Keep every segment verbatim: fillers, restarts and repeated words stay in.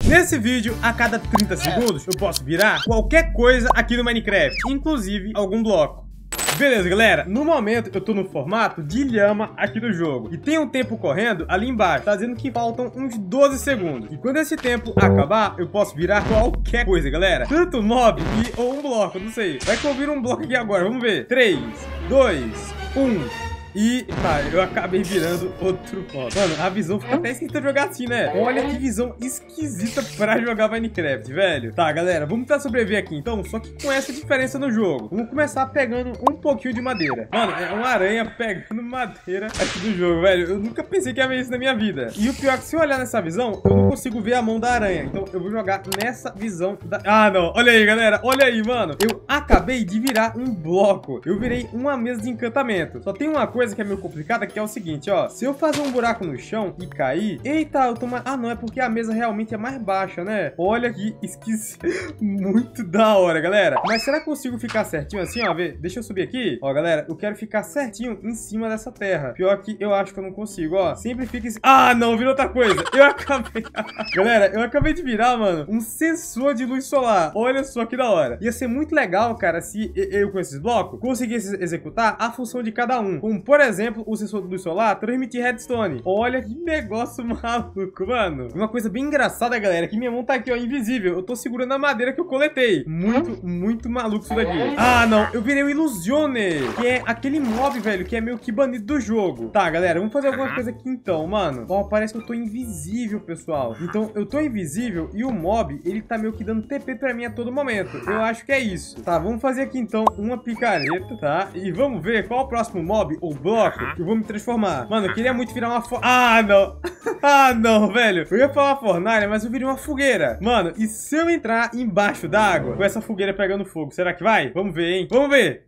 Nesse vídeo, a cada trinta segundos, eu posso virar qualquer coisa aqui no Minecraft, inclusive algum bloco. Beleza, galera, no momento eu tô no formato de lhama aqui do jogo e tem um tempo correndo ali embaixo, tá dizendo que faltam uns doze segundos. E quando esse tempo acabar, eu posso virar qualquer coisa, galera. Tanto mob e ou um bloco, não sei. Vai que eu viro um bloco aqui agora, vamos ver. três, dois, um... E, tá, eu acabei virando outro mob. Mano, a visão fica até esquisita jogar assim, né? Olha que visão esquisita pra jogar Minecraft, velho. Tá, galera, vamos tentar sobreviver aqui, então, só que com essa diferença no jogo. Vamos começar pegando um pouquinho de madeira. Mano, é uma aranha pegando madeira aqui do jogo, velho. Eu nunca pensei que ia ver isso na minha vida. E o pior é que se eu olhar nessa visão, eu não consigo ver a mão da aranha. Então, eu vou jogar nessa visão da... Ah, não. Olha aí, galera. Olha aí, mano. Eu acabei de virar um bloco. Eu virei uma mesa de encantamento. Só tem uma coisa que é meio complicada, que é o seguinte, ó. Se eu fazer um buraco no chão e cair... Eita, eu tô... Ma... Ah, não, é porque a mesa realmente é mais baixa, né? Olha que esquisito. Muito da hora, galera. Mas será que eu consigo ficar certinho assim, ó? Vê, deixa eu subir aqui. Ó, galera, eu quero ficar certinho em cima dessa terra. Pior que eu acho que eu não consigo, ó. Sempre fica... Em... Ah, não, virou outra coisa. Eu acabei... Galera, eu acabei de virar, mano, um sensor de luz solar. Olha só que da hora. Ia ser muito legal, cara, se eu com esses blocos conseguisse executar a função de cada um. Como, por exemplo, o sensor de luz solar transmitir redstone. Olha que negócio maluco, mano. Uma coisa bem engraçada, galera, que minha mão tá aqui, ó, invisível. Eu tô segurando a madeira que eu coletei. Muito, muito maluco isso daqui. Ah, não. Eu virei o Illusione, que é aquele mob, velho, que é meio que banido do jogo. Tá, galera, vamos fazer alguma coisa aqui então, mano. Ó, parece que eu tô invisível, pessoal. Então, eu tô invisível e o mob, ele tá meio que dando T P pra mim a todo momento. Eu acho que é isso. Tá, vamos fazer aqui então uma picareta, tá? E vamos ver qual é o próximo mob ou bloco que eu vou me transformar. Mano, eu queria muito virar uma fo... Ah, não. Ah, não, velho. Eu ia falar fornalha, mas eu virei uma fogueira. Mano, e se eu entrar embaixo d'água com essa fogueira pegando fogo, será que vai? Vamos ver, hein? Vamos ver.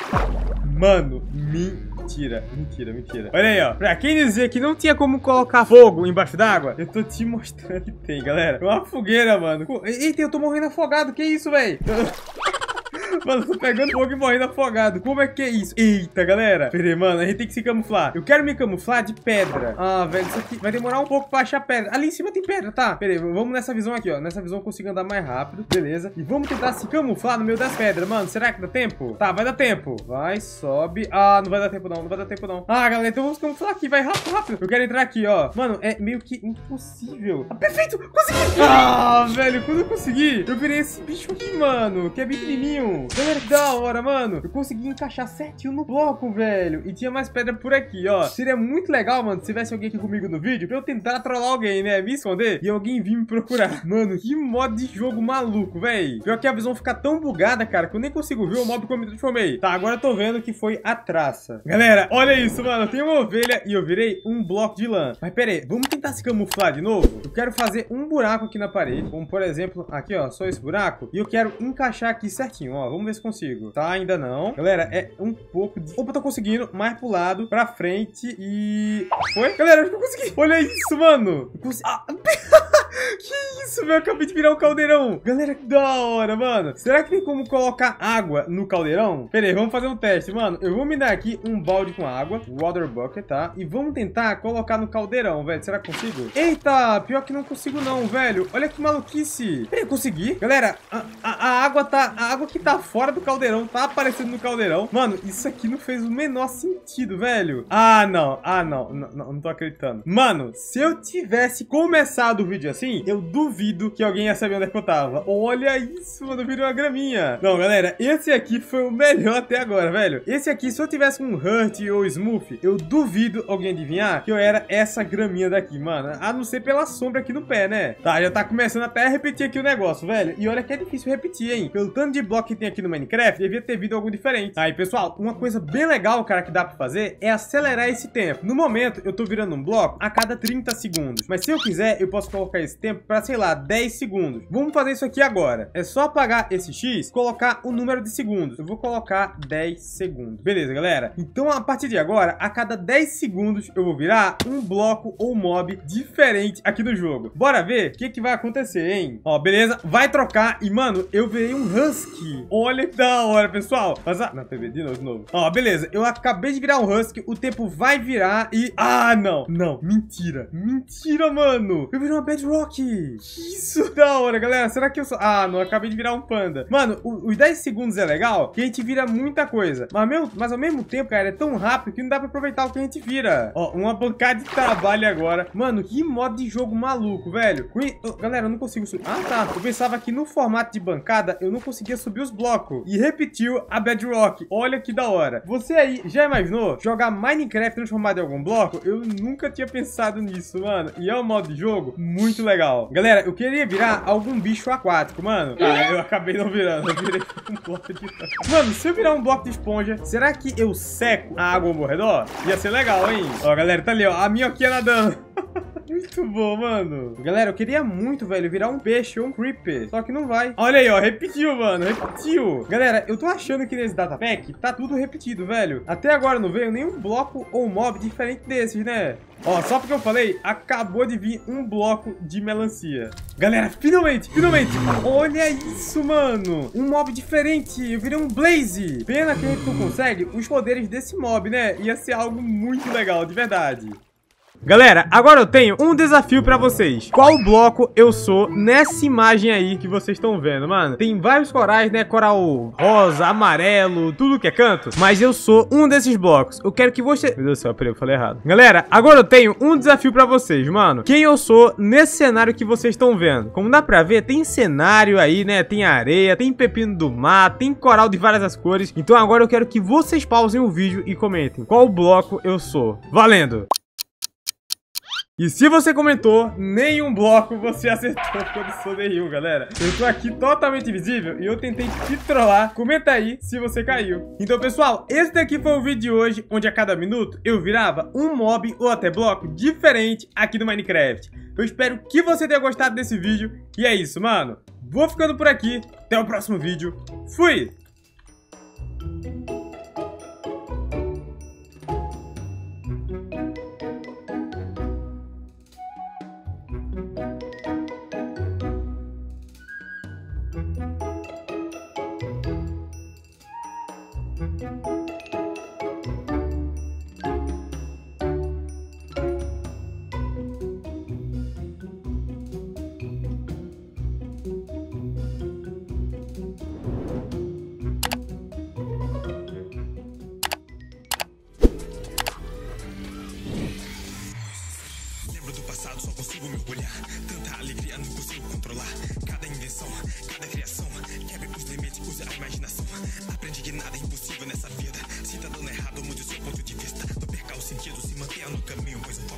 Mano, mentira, mentira, mentira. Olha aí, ó. Pra quem dizer que não tinha como colocar fogo embaixo d'água, eu tô te mostrando que tem, galera. Uma fogueira, mano. Eita, eu tô morrendo afogado. Que isso, velho? Mano, tô pegando fogo e morrendo afogado. Como é que é isso? Eita, galera. Pera aí, mano, a gente tem que se camuflar. Eu quero me camuflar de pedra. Ah, velho, isso aqui vai demorar um pouco pra achar pedra. Ali em cima tem pedra, tá? Pera aí, vamos nessa visão aqui, ó. Nessa visão eu consigo andar mais rápido. Beleza. E vamos tentar se camuflar no meio das pedras, mano. Será que dá tempo? Tá, vai dar tempo. Vai, sobe. Ah, não vai dar tempo não, não vai dar tempo não. Ah, galera, então vamos camuflar aqui. Vai rápido, rápido. Eu quero entrar aqui, ó. Mano, é meio que impossível. Ah, perfeito. Consegui. Ah, velho, quando eu consegui, eu virei esse bicho aqui, mano, que é bem pequenininho. Galera, que da hora, mano. Eu consegui encaixar certinho no bloco, velho. E tinha mais pedra por aqui, ó. Seria muito legal, mano, se tivesse alguém aqui comigo no vídeo pra eu tentar trollar alguém, né? Me esconder e alguém vir me procurar. Mano, que modo de jogo maluco, velho. Pior que a visão fica tão bugada, cara, que eu nem consigo ver o mob que eu me transformei. Tá, agora eu tô vendo que foi a traça. Galera, olha isso, mano. Eu tenho uma ovelha e eu virei um bloco de lã. Mas pera aí, vamos tentar se camuflar de novo? Eu quero fazer um buraco aqui na parede. Como, por exemplo, aqui, ó, só esse buraco. E eu quero encaixar aqui certinho, ó. Vamos ver se consigo. Tá, ainda não. Galera, é um pouco de... Opa, tô conseguindo. Mais pro lado, pra frente e... Foi? Galera, acho que eu consegui. Olha isso, mano. Eu consegui... Ah... Que isso, velho? Eu acabei de virar um caldeirão. Galera, que da hora, mano. Será que tem como colocar água no caldeirão? Pera aí, vamos fazer um teste, mano. Eu vou me dar aqui um balde com água. Water bucket, tá? E vamos tentar colocar no caldeirão, velho. Será que consigo? Eita, pior que não consigo não, velho. Olha que maluquice. Pera aí, consegui. Galera, a, a, a água tá... A água que tá fora do caldeirão tá aparecendo no caldeirão. Mano, isso aqui não fez o menor sentido, velho. Ah, não. Ah, não. Não, não, não tô acreditando. Mano, se eu tivesse começado o vídeo assim, eu duvido que alguém ia saber onde é que eu tava. Olha isso, mano, virou uma graminha. Não, galera, esse aqui foi o melhor até agora, velho. Esse aqui, se eu tivesse um Hurt ou Smooth, eu duvido alguém adivinhar que eu era essa graminha daqui, mano. A não ser pela sombra aqui no pé, né? Tá, já tá começando até a repetir aqui o negócio, velho. E olha que é difícil repetir, hein? Pelo tanto de bloco que tem aqui no Minecraft, devia ter vindo algo diferente. Aí, pessoal, uma coisa bem legal, cara, que dá pra fazer é acelerar esse tempo. No momento, eu tô virando um bloco a cada trinta segundos. Mas se eu quiser, eu posso colocar esse tempo pra, sei lá, dez segundos. Vamos fazer isso aqui agora. É só apagar esse X, colocar o número de segundos. Eu vou colocar dez segundos. Beleza, galera? Então, a partir de agora, a cada dez segundos, eu vou virar um bloco ou mob diferente aqui do jogo. Bora ver o que que vai acontecer, hein? Ó, beleza? Vai trocar e, mano, eu virei um husky. Olha que da hora, pessoal. Mas, ah, não, peraí, de novo, de novo. Ó, beleza. Eu acabei de virar um husky. O tempo vai virar e... Ah, não. Não, mentira. Mentira, mano. Eu virei uma bedrock. Que isso, da hora, galera. Será que eu sou... Ah, não, eu acabei de virar um panda. Mano, o, os dez segundos é legal, que a gente vira muita coisa. Mas, meu, mas ao mesmo tempo, cara, é tão rápido que não dá pra aproveitar o que a gente vira. Ó, uma bancada de trabalho agora. Mano, que modo de jogo maluco, velho. Galera, eu não consigo subir. Ah, tá. Eu pensava que no formato de bancada eu não conseguia subir os blocos. E repetiu a bedrock. Olha que da hora. Você aí já imaginou jogar Minecraft transformado em algum bloco? Eu nunca tinha pensado nisso, mano. E é um modo de jogo muito legal. Galera, eu queria virar algum bicho aquático, mano. Ah, eu acabei não virando. Eu virei um bloco de... Mano, se eu virar um bloco de esponja, será que eu seco a água ao meu redor? Ia ser legal, hein? Ó, galera, tá ali, ó. A minhoquinha nadando. Muito bom, mano. Galera, eu queria muito, velho, virar um peixe ou um creeper. Só que não vai. Olha aí, ó. Repetiu, mano. Repetiu. Galera, eu tô achando que nesse datapack tá tudo repetido, velho. Até agora não veio nenhum bloco ou mob diferente desses, né? Ó, só porque eu falei, acabou de vir um bloco de melancia. Galera, finalmente, finalmente. Olha isso, mano. Um mob diferente. Eu virei um Blaze. Pena que a gente não consegue os poderes desse mob, né? Ia ser algo muito legal, de verdade. Galera, agora eu tenho um desafio pra vocês. Qual bloco eu sou nessa imagem aí que vocês estão vendo, mano? Tem vários corais, né? Coral rosa, amarelo, tudo que é canto. Mas eu sou um desses blocos. Eu quero que você... Meu Deus do céu, peraí, eu falei errado. Galera, agora eu tenho um desafio pra vocês, mano. Quem eu sou nesse cenário que vocês estão vendo. Como dá pra ver, tem cenário aí, né? Tem areia, tem pepino do mar, tem coral de várias as cores. Então agora eu quero que vocês pausem o vídeo e comentem qual bloco eu sou. Valendo! E se você comentou, nenhum bloco você acertou quando sou nenhum, galera. Eu tô aqui totalmente invisível e eu tentei te trollar. Comenta aí se você caiu. Então, pessoal, esse daqui foi o vídeo de hoje, onde a cada minuto eu virava um mob ou até bloco diferente aqui no Minecraft. Eu espero que você tenha gostado desse vídeo. E é isso, mano. Vou ficando por aqui. Até o próximo vídeo. Fui! Só consigo me orgulhar. Tanta alegria não consigo controlar. Cada invenção, cada criação. Quebre os limites, use a imaginação. Aprende que nada é impossível nessa vida. Se tá dando errado, mude o seu ponto de vista. Não perca o sentido, se mantenha no caminho, pois o